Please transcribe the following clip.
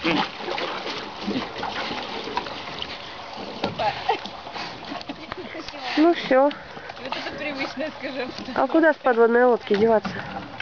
Ну все. Вот это привычное, скажем. А куда с подводной лодки деваться?